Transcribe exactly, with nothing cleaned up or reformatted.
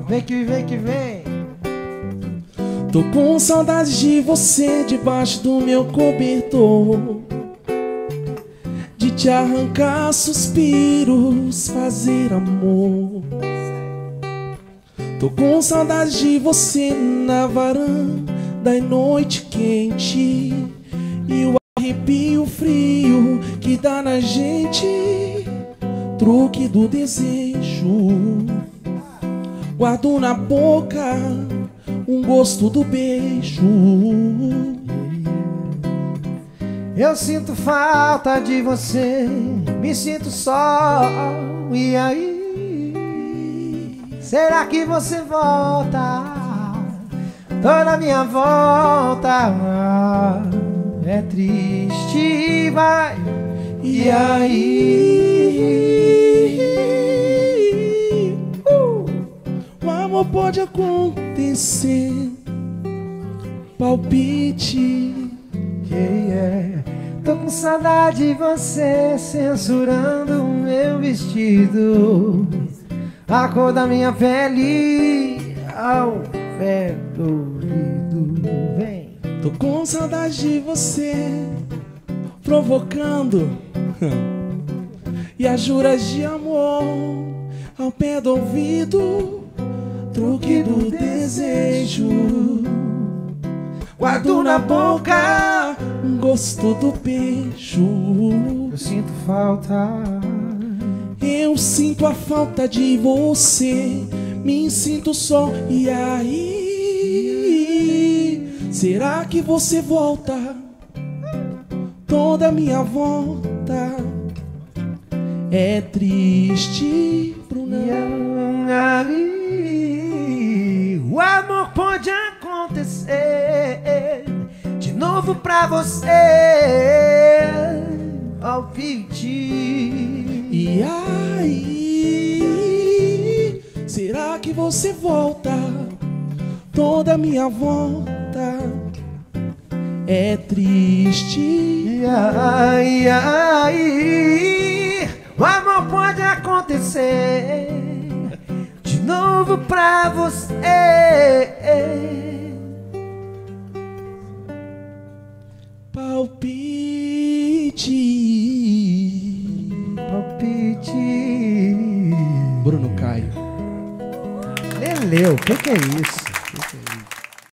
Vem que vem que vem. Tô com saudade de você debaixo do meu cobertor, de te arrancar suspiros, fazer amor. Tô com saudade de você na varanda em noite quente, e o arrepio frio que dá na gente, truque do desejo. Guardo na boca um gosto do beijo. Eu sinto falta de você, me sinto só. E aí, será que você volta? Toda minha volta é triste, vai. E aí, uh, o amor pode acontecer. Palpite. Yeah. Tô com saudade de você, censurando o meu vestido, a cor da minha pele ao pé do ouvido. Vem. Tô com saudade de você, provocando e as juras de amor ao pé do ouvido, truque do desejo. Guardo na boca um gosto do beijo. Eu sinto falta. Eu sinto a falta de você, me sinto só. E aí, será que você volta? Toda minha volta é triste pro não. O amor pode acontecer de novo pra você, palpite. E aí, será que você volta? Toda minha volta é triste. E aí, aí, o amor pode acontecer de novo pra você. Palpite. Palpite. Bruno Caio. Leleu, o que, que é isso? Que que é isso?